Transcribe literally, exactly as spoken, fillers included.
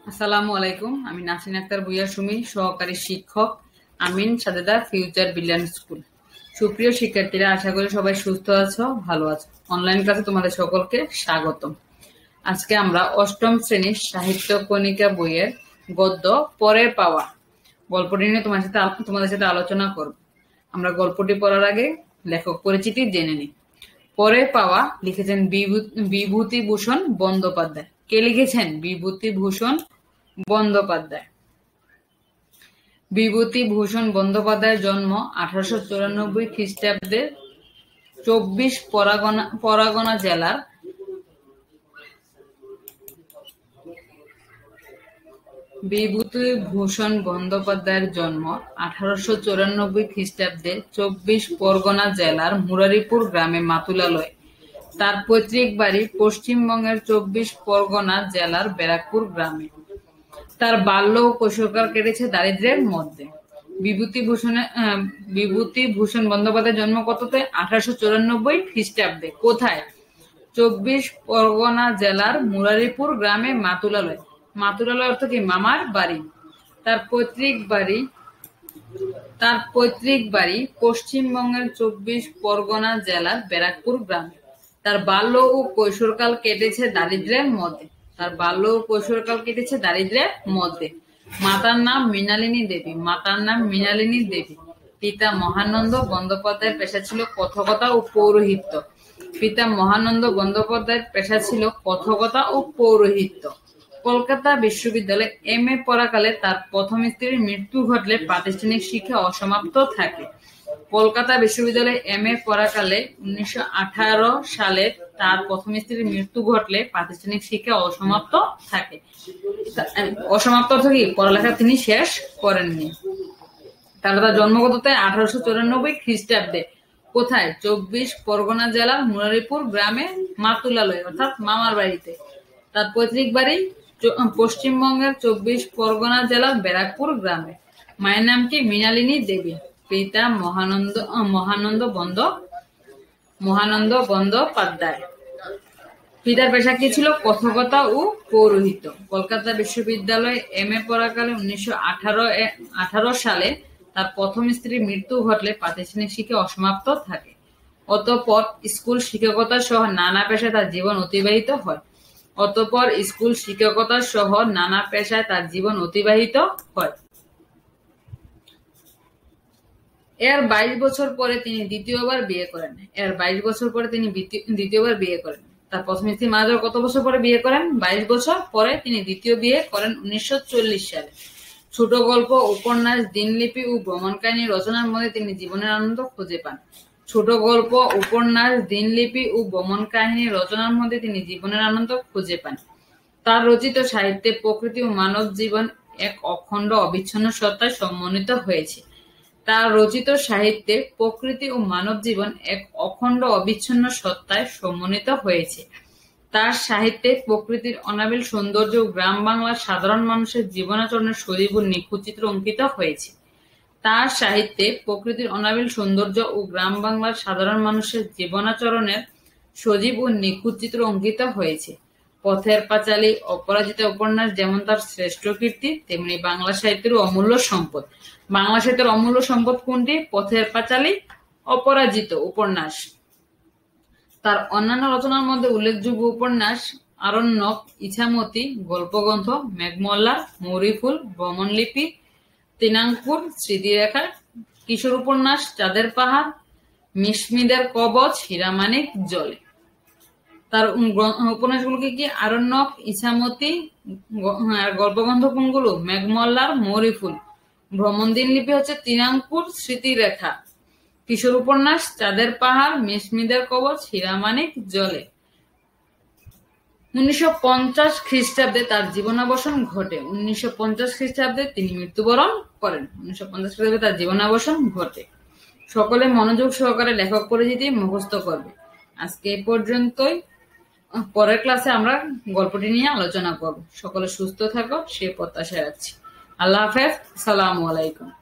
আসসালামু আলাইকুম। আমি নাসরিন আক্তার ভুইয়া সুমি, সহকারী শিক্ষক, Amin Sajeda future brilliant school. সুপ্রিয় শিক্ষার্থীরা, আশা করি সবাই সুস্থ আছো, ভালো আছো। অনলাইন ক্লাসে তোমাদের সকলকে স্বাগতম। আজকে আমরা অষ্টম শ্রেণীর সাহিত্য কণিকা বইয়ের গদ্য পরের পাওয়া গল্পটি নিয়ে তোমার সাথে তোমাদের সাথে আলোচনা করব। আমরা গল্পটি পড়ার আগে লেখক পরিচিতি জেনে নিই। পরের পাওয়া লিখেছেন বিভূতিভূষণ বন্দ্যোপাধ্যায়। কে লিখেছেন? বিভূতিভূষণ বন্দ্যোপাধ্যায়। বিভূতিভূষণ বন্দ্যোপাধ্যায়ের জন্ম আঠারোশো চুরানব্বই খ্রিস্টাব্দে চব্বিশ পরগনা পরগনা জেলার বিভূতিভূষণ বন্দ্যোপাধ্যায়ের জন্ম আঠারোশো চুরানব্বই খ্রিস্টাব্দে চব্বিশ পরগনা জেলার মুরারিপুর গ্রামে মাতুলালয়ে। তার পৈতৃক বাড়ি পশ্চিমবঙ্গের চব্বিশ পরগনা জেলার ব্যারাকপুর গ্রামে। তার বাল্য ও কৈশোরকাল কেটেছে দারিদ্র্যের মধ্যে। বিভূতিভূষণের বিভূতিভূষণ বন্দ্যোপাধ্যায়ের জন্ম কততে? আঠারোশো চুরানব্বই খ্রিস্টাব্দে। কোথায়? চব্বিশ পরগনা জেলার মুরারিপুর গ্রামে মাতুলালয়। মাতুলালয় অর্থ কি? মামার বাড়ি। তার পৈতৃক বাড়ি তার পৈতৃক বাড়ি পশ্চিমবঙ্গের চব্বিশ পরগনা জেলার ব্যারাকপুর গ্রামে। তার বাল্য ও কৈশোরকাল কেটেছে দারিদ্র্যের মধ্যে। তার বাল্য ও কৈশোরকাল কেটেছে দারিদ্র্যের মধ্যে। মাতার নাম মৃণালিনী দেবী। মাতার নাম মৃণালিনী দেবী। পিতা মহানন্দ বন্দ্যোপাধ্যায়ের পেশা ছিল কথকতা ও পৌরোহিত্য। পিতা মহানন্দ বন্দ্যোপাধ্যায়ের পেশা ছিল কথকতা ও পৌরোহিত্য। কলকাতা বিশ্ববিদ্যালয়ে এম এ পড়াকালে তার প্রথম স্ত্রীর মৃত্যু ঘটলে প্রাতিষ্ঠানিক শিক্ষা অসমাপ্ত থাকে। কলকাতা বিশ্ববিদ্যালয়ে এম এ পড়াকালে উনিশশো আঠারো সালে তার প্রথম স্ত্রীর মৃত্যু ঘটলে প্রাতিষ্ঠানিক শিক্ষা অসমাপ্ত থাকে। অসমাপ্ত থেকে পড়ালেখা তিনি শেষ করেননি। তাহলে তার জন্মগততে আঠারোশো চুরানব্বই খ্রিস্টাব্দে। কোথায়? চব্বিশ পরগনা জেলার মুরারিপুর গ্রামে মাতুলালয় অর্থাৎ মামার বাড়িতে। তার পৈতৃক বাড়ি পশ্চিমবঙ্গের চব্বিশ পরগনা জেলার ব্যারাকপুর গ্রামে। মায়ের নাম কি? মৃণালিনী দেবী। পিতা মহানন্দ মহানন্দ বন্দ মহানন্দ বন্দ্যোপাধ্যায়। পিতার পেশা কি ছিল? কথকতা ও পৌরোহিত্য। কলকাতা বিশ্ববিদ্যালয়ে এম এ পড়াকালে উনিশশো আঠারো আঠারো সালে তার প্রথম স্ত্রীর মৃত্যু ঘটলে প্রাতিষ্ঠানিক শিক্ষা অসমাপ্ত থাকে। অতঃপর স্কুল শিক্ষকতা সহ নানা পেশায় তার জীবন অতিবাহিত হয়। অতঃপর স্কুল শিক্ষকতা সহ নানা পেশায় তার জীবন অতিবাহিত হয়। এর বাইশ বছর পরে তিনি দ্বিতীয়বার বিয়ে করেন। এর বাইশ বছর পরে তিনি দ্বিতীয়বার বিয়ে করেন। তার প্রথম স্ত্রী মারা যাওয়ার কত বছর পরে বিয়ে করেন? বাইশ বছর পরে তিনি দ্বিতীয় বিয়ে করেন উনিশশো চল্লিশ সালে। ছোট গল্প, উপন্যাস, দিনলিপি ও ভ্রমণ কাহিনী রচনার মধ্যে তিনি জীবনের আনন্দ খুঁজে পান। ছোট গল্প, উপন্যাস, দিনলিপি ও ভ্রমণ কাহিনী রচনার মধ্যে তিনি জীবনের আনন্দ খুঁজে পান। তার রচিত সাহিত্যে প্রকৃতি ও মানব জীবন এক অখণ্ড অবিচ্ছিন্ন সত্তায় সমন্বিত হয়েছে। তার রচিত সাহিত্যে প্রকৃতি ও মানব জীবন এক অখণ্ড অবিচ্ছিন্ন সত্তায় সমন্বিত হয়েছে। তার সাহিত্যে প্রকৃতির অনাবিল সৌন্দর্য ও গ্রাম বাংলার সাধারণ মানুষের জীবনাচরণের সজীব ও নিখুঁত চিত্র অঙ্কিত হয়েছে। তার সাহিত্যে প্রকৃতির অনাবিল সৌন্দর্য ও গ্রাম বাংলার সাধারণ মানুষের জীবনাচরণের সজীব ও নিখুঁত চিত্র অঙ্কিত হয়েছে। পথের পাঁচালী, অপরাজিতা উপন্যাস যেমন তার শ্রেষ্ঠ কীর্তি, তেমনি বাংলা সাহিত্যের অমূল্য সম্পদ। বাংলা সাহিত্যের অমূল্য সম্পদ কোনটি? পথের পাঁচালী, অপরাজিত উপন্যাস। তার অন্যান্য রচনার মধ্যে উল্লেখযোগ্য উপন্যাস আরণ্যক, ইছামতি, গল্পগ্রন্থ, মেঘমল্লার, মৌরিফুল, ভ্রমণলিপি, তৃণাঙ্কুর, স্মৃতিরেখা, কিশোর উপন্যাস চাঁদের পাহাড়, মিশমিদের কবচ, হীরামানিক জলে। তার উপন্যাসগুলোকে কি? আরণ্যক, ইছামতি, গল্পগ্রন্থ কোনগুলো? মেঘমল্লার, মৌরিফুল। ভ্রমণ দিনলিপি হচ্ছে তৃণাঙ্কুর, স্মৃতিরেখা। কিশোর উপন্যাস চাঁদের পাহাড়, মিশমিদের কবচ, হীরামানিক জলে। উনিশশো পঞ্চাশ খ্রিস্টাব্দে তার জীবনাবসান ঘটে। উনিশশো পঞ্চাশ খ্রিস্টাব্দে তিনি মৃত্যুবরণ করেন। উনিশশো পঞ্চাশ খ্রিস্টাব্দে তার জীবনাবসান ঘটে। সকলে মনোযোগ সহকারে লেখক পরিচিতি মুখস্থ করবে। আজকে এই পর্যন্তই। পরের ক্লাসে আমরা গল্পটি নিয়ে আলোচনা করব। সকলে সুস্থ থাকো সে প্রত্যাশা রাখছি। আল্লাহ হাফেজ। আসসালামু আলাইকুম।